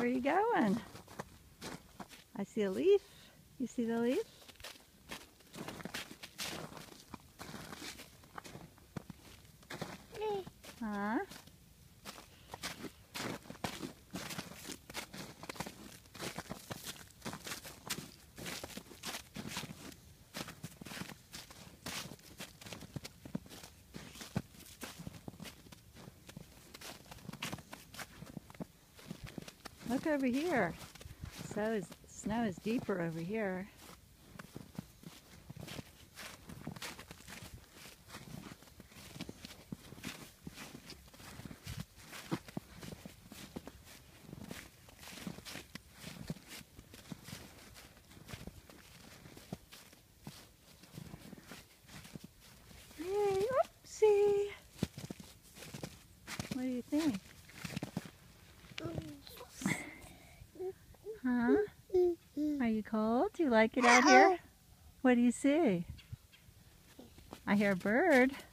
Where are you going? I see a leaf. You see the leaf? Huh? Look over here. Snow is deeper over here. Hey, oopsie. What do you think? Huh? Are you cold? Do you like it out here? What do you see? I hear a bird.